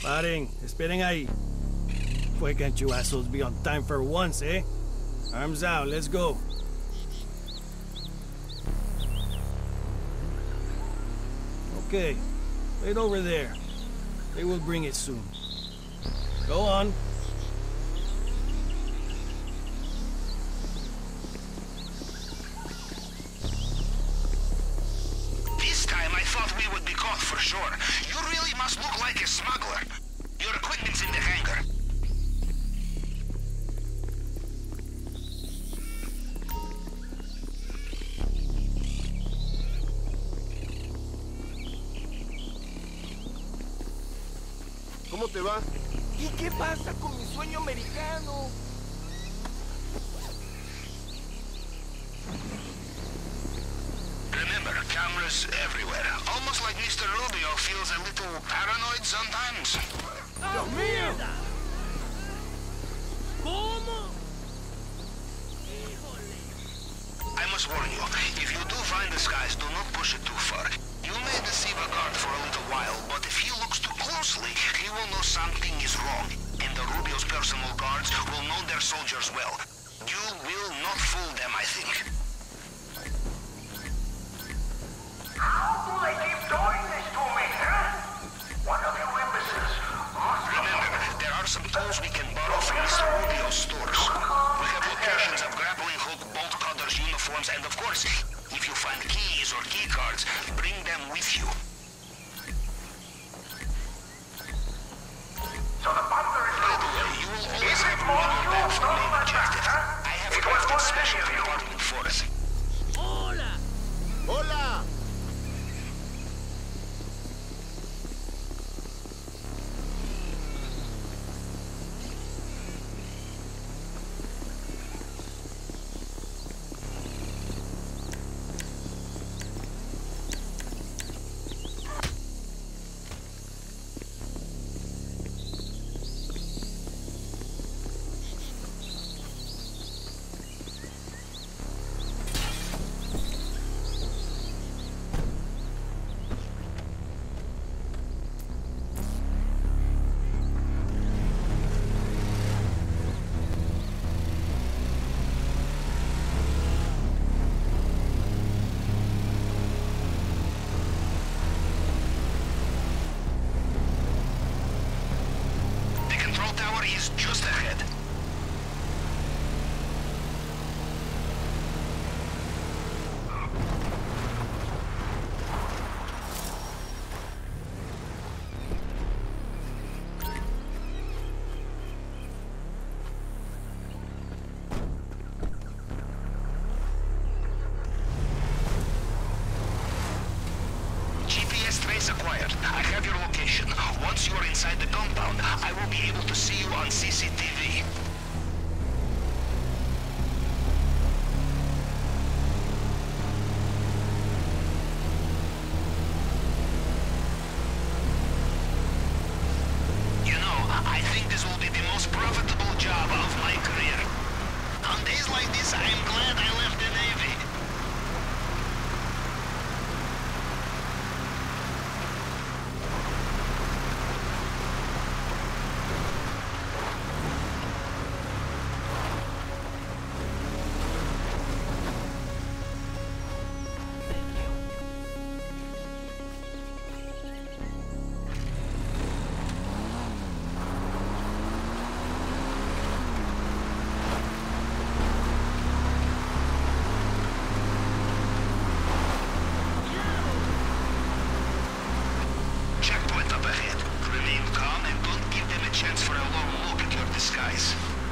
Paren, esperen ahí. Why can't you assholes be on time for once, eh? Arms out, let's go. Okay, wait over there. They will bring it soon. Go on. This time I thought we would be caught for sure. You really must look like a smuggler. Your equipment's in the hangar. ¿Cómo te va? ¿Y qué pasa con mi sueño americano? Remember, cameras everywhere. Almost like Mr. Rubio feels a little paranoid sometimes. ¡Dios mío! ¿Cómo? I must warn you, if you do find this guy, do not push it too far. You may deceive a guard for a little while, but if he looks too closely, he will know something is wrong. And the Rubio's personal guards will know their soldiers well. You will not fool them, I think. How do they keep doing this to me, huh? One of you imbeciles must... Remember, there are some tools we can borrow from Mr. Rubio's stores. We have locations of grappling hook, bolt cutters, uniforms, and of course, if you find keys or key cards, bring them with you. So the butler is... By the way, you will always have one back for main objective. I have crafted special compartment for us. ¡Hola! ¡Hola! The control tower is just ahead. GPS trace acquired. I have your location. Once you are inside the compound, I will be able to see you on CCTV. You know, I think this will be the most profitable job of my career. On days like this, I am glad I left the Navy. Checkpoint up ahead. Remain calm and don't give them a chance for a long look at your disguise.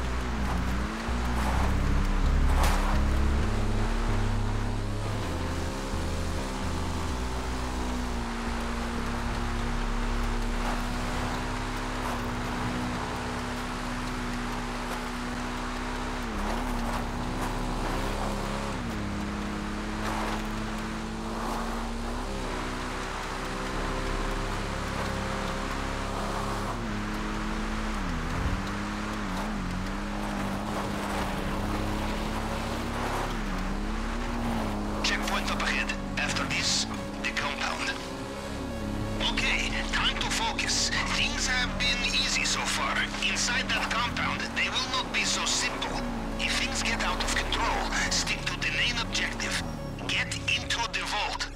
Checkpoint up ahead. After this, the compound. Okay, time to focus. Things things have been easy so far. Inside that compound, they will not be so simple. If things get out of control, stick to the main objective. Get into the vault.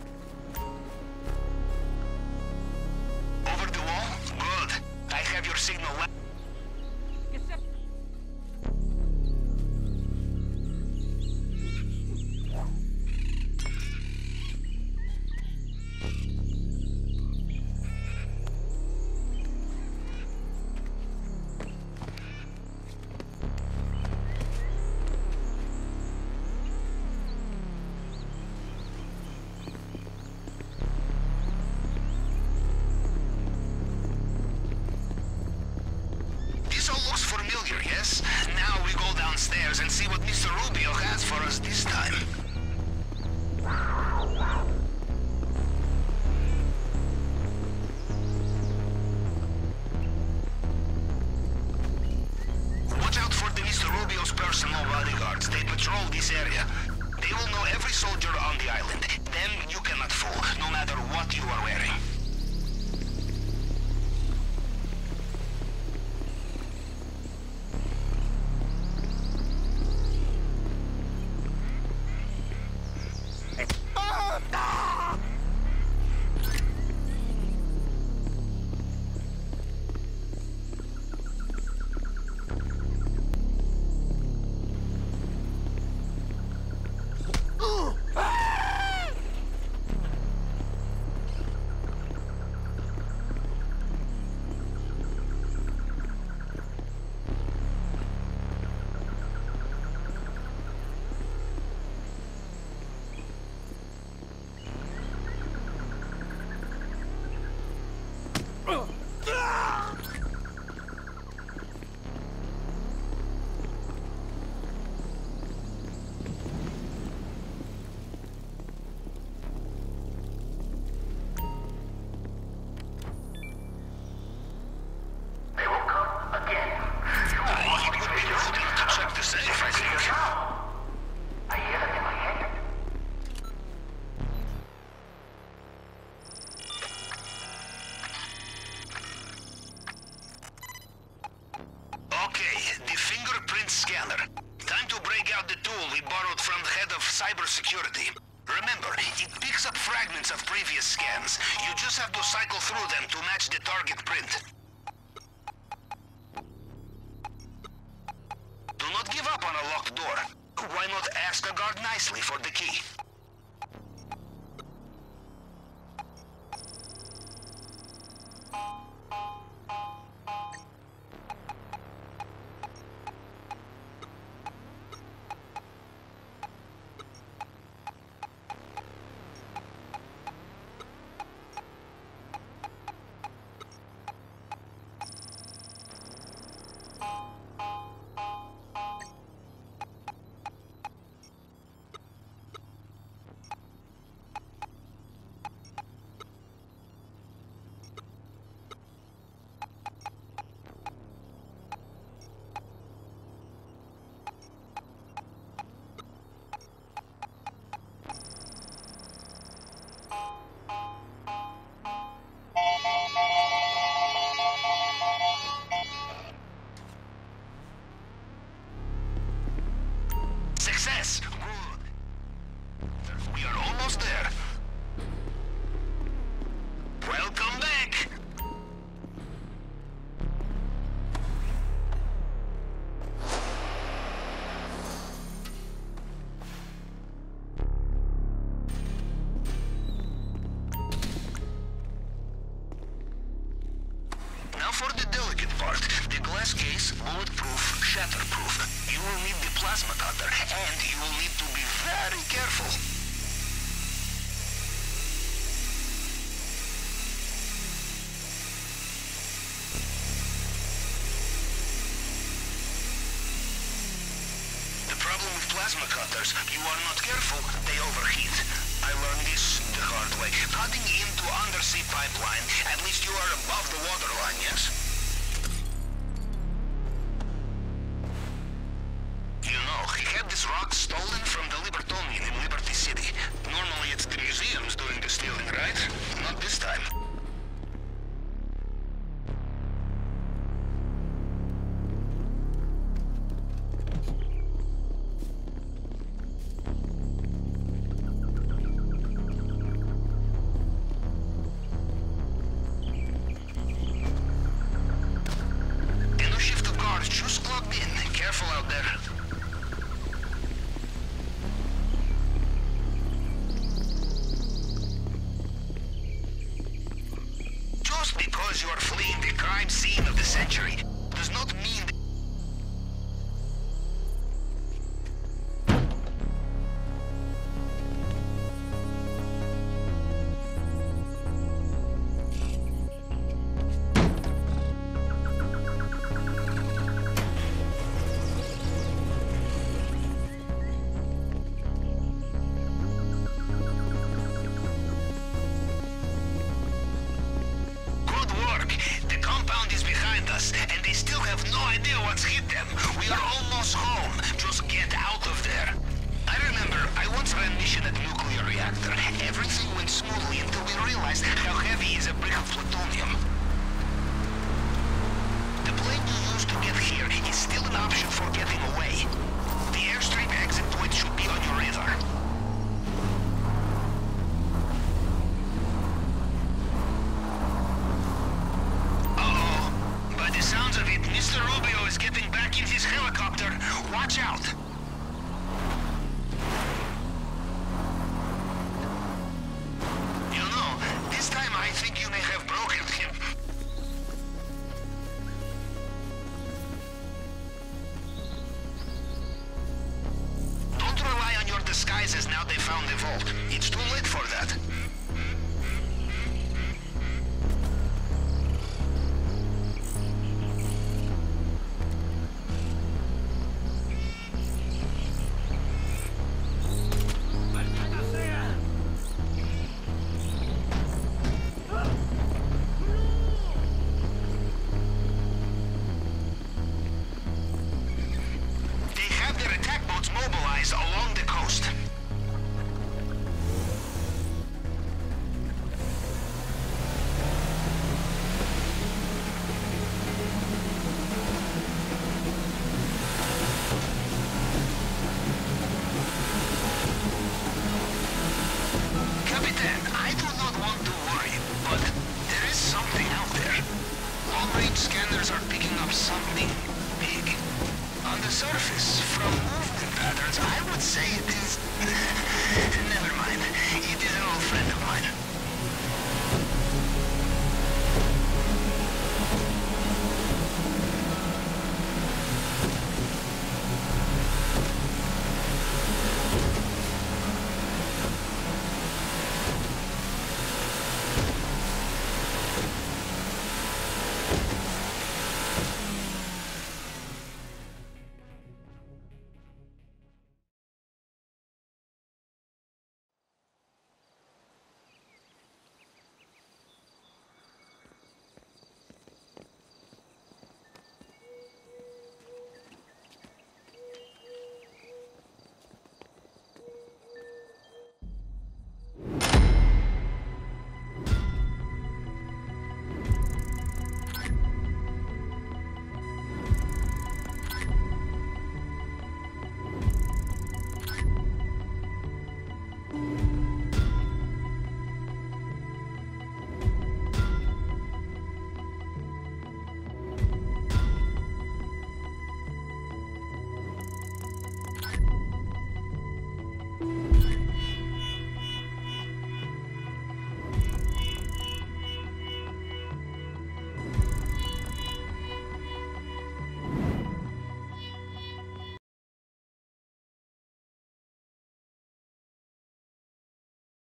Over the wall? Good. I have your signal. Yes? Now we go downstairs and see what Mr. Rubio has for us this time. Watch out for the Mr. Rubio's personal bodyguards. They patrol this area. They will know every soldier on the island. Them you cannot fool, no matter what you are wearing. Cybersecurity. Remember, it picks up fragments of previous scans. You just have to cycle through them to match the target print. Do not give up on a locked door. Why not ask a guard nicely for the key? Success! Good. We are almost there. Welcome back! Now for the delicate part. The glass case, bulletproof, shatterproof. You will need the plasma cutter, and you will need to be very careful. The problem with plasma cutters, you are not careful, they overheat. I learned this the hard way. Cutting into undersea pipeline, at least you are above the waterline, yes? This rock stolen from the Libertonian in Liberty City. Normally it's the museums doing the stealing, right? Not this time. careful out there. Just because you are fleeing the crime scene of the century does not mean that and they still have no idea what's hit them. We are almost home. Just get out of there. I remember I once ran a mission at a nuclear reactor. Everything went smoothly until we realized how heavy is a brick of plutonium. The plane you used to get here is still an option for getting away. The airstream exit point should be on your radar. Sounds of it, Mr. Rubio is getting back in his helicopter. Watch out! You know, this time I think you may have broken him. Don't rely on your disguises now they found the vault. It's too late for that. Mobilized along the coast. Capitan, I do not want to worry, but there is something out there. Long-range scanners are picking up something big. On the surface, from movement patterns, I would say it is... Never mind. It is an old friend of mine.